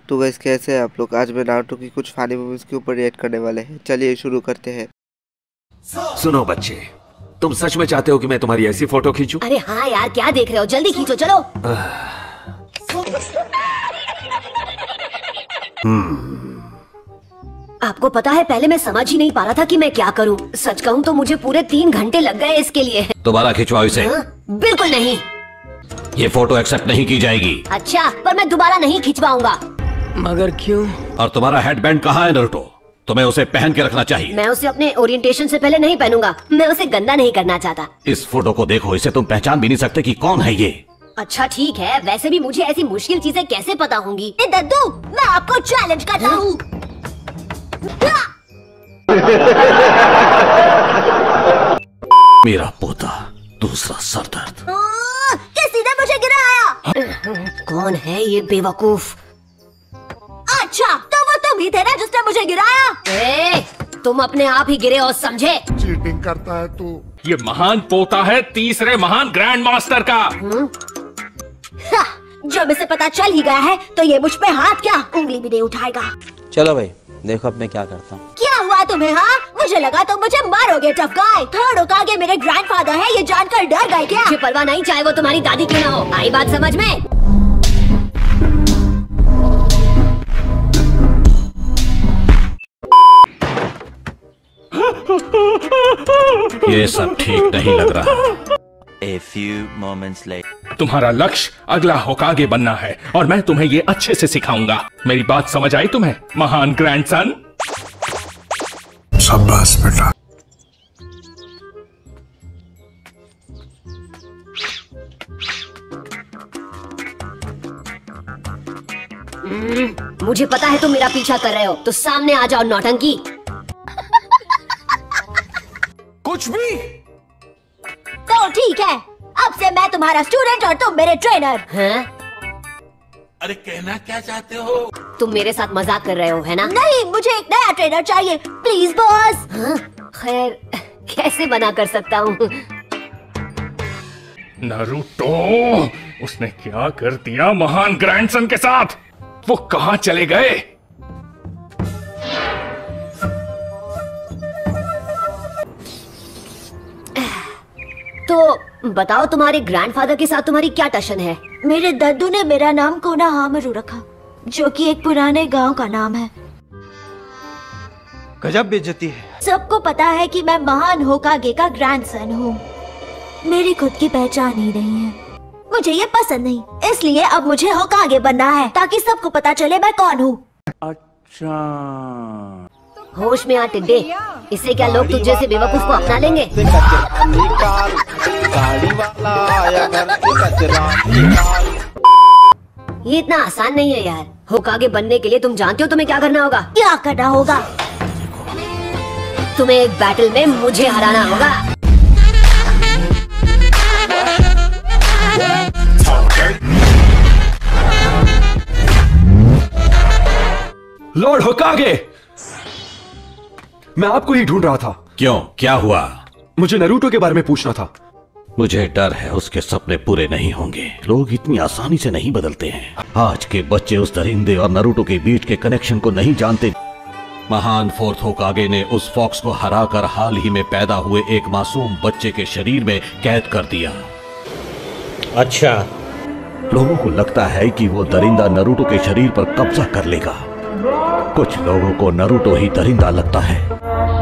तो गाइस कैसे हैं आप लोग। आज मैं नारुतो की कुछ फानी मूवीज के ऊपर रिएक्ट करने वाले हैं। चलिए शुरू करते हैं। सुनो बच्चे, तुम सच में चाहते हो कि मैं तुम्हारी ऐसी फोटो खींचूं? अरे हाँ यार, क्या देख रहे हो, जल्दी खींचो चलो। आपको पता है पहले मैं समझ ही नहीं पा रहा था कि मैं क्या करूं। सच कहूं तो मुझे पूरे 3 घंटे लग गए इसके लिए। दोबारा खिंचवाओ इसे। बिल्कुल नहीं, ये फोटो एक्सेप्ट नहीं की जाएगी। अच्छा, पर मैं दोबारा नहीं खिंचवाऊंगा। मगर क्यों? और तुम्हारा हेडबैंड कहाँ है नारुतो? तुम्हें उसे पहन के रखना चाहिए। मैं उसे अपने ओरिएंटेशन से पहले नहीं पहनूंगा। मैं उसे गंदा नहीं करना चाहता। इस फोटो को देखो, इसे तुम पहचान भी नहीं सकते कि कौन है ये। अच्छा ठीक है, वैसे भी मुझे ऐसी मुश्किल चीजें कैसे पता होंगी। दद्दू, मैं आपको चैलेंज करता हूँ। मेरा पोता, दूसरा सरदर्द। किसी ने मुझे गिराया। कौन है ये बेवकूफ? अच्छा, तो वो तुम ही थे ना जिसने मुझे गिराया। तुम अपने आप ही गिरे हो, समझे? चीटिंग करता है तू। ये महान पोता है तीसरे महान ग्रैंड मास्टर का। जब इसे पता चल ही गया है तो ये मुझ पे हाथ क्या उंगली भी नहीं उठाएगा। चलो भाई, देखो अब मैं क्या करता हूँ। क्या हुआ तुम्हें? हाँ, मुझे लगा तुम मुझे मारोगे टफ गाय। थर्ड होकागे मेरे ग्रैंडफादर है, ये जानकर डर गए क्या? मुझे परवाह नहीं, चाहे वो तुम्हारी दादी क्यों ना हो। आई बात समझ में? ये सब ठीक नहीं लग रहा। A few moments later. तुम्हारा लक्ष्य अगला होकागे बनना है और मैं तुम्हें ये अच्छे से सिखाऊंगा। मेरी बात समझ आई तुम्हें, महान ग्रैंडसन? शाबाश बेटा। मुझे पता है तुम मेरा पीछा कर रहे हो, तो सामने आ जाओ नौटंकी। कुछ भी? तो ठीक है, अब से मैं तुम्हारा स्टूडेंट और तुम मेरे ट्रेनर। हैं? अरे कहना क्या चाहते हो? तुम मेरे साथ मजाक कर रहे हो, है ना? नहीं, मुझे एक नया ट्रेनर चाहिए, प्लीज बॉस। खैर, कैसे मना कर सकता हूँ? नारुतो, उसने क्या कर दिया महान ग्रैंडसन के साथ? वो कहाँ चले गए? तो बताओ, तुम्हारे ग्रैंडफादर के साथ तुम्हारी क्या टशन है? मेरे दादू ने मेरा नाम कोनोहामारू रखा, जो कि एक पुराने गांव का नाम है। गजब बेइज्जती है। सबको पता है कि मैं महान होकागे का ग्रैंडसन हूँ। मेरी खुद की पहचान ही नहीं है। मुझे ये पसंद नहीं, इसलिए अब मुझे होकागे बनना है ताकि सबको पता चले मैं कौन हूँ। अच्छा, होश में आ टिड्डे, इससे क्या लोग तुझ जैसे बेवकूफ को अपना लेंगे? ये इतना आसान नहीं है यार। होकागे बनने के लिए तुम जानते हो तुम्हें क्या करना होगा? क्या करना होगा? तुम्हें एक बैटल में मुझे हराना होगा। लॉर्ड होकागे, मैं आपको ही ढूंढ रहा था। क्यों, क्या हुआ? मुझे नारुतो के बारे में पूछना था। मुझे डर है उसके सपने पूरे नहीं होंगे। लोग इतनी आसानी से नहीं बदलते हैं। आज के बच्चे उस दरिंदे और नारुतो के बीच के कनेक्शन को नहीं जानते। महान फोर्थ होकागे ने उस फॉक्स को हराकर हाल ही में पैदा हुए एक मासूम बच्चे के शरीर में कैद कर दिया। अच्छा, लोगों को लगता है कि वो दरिंदा नारुतो के शरीर पर कब्जा कर लेगा। कुछ लोगों को नारुतो ही दरिंदा लगता है।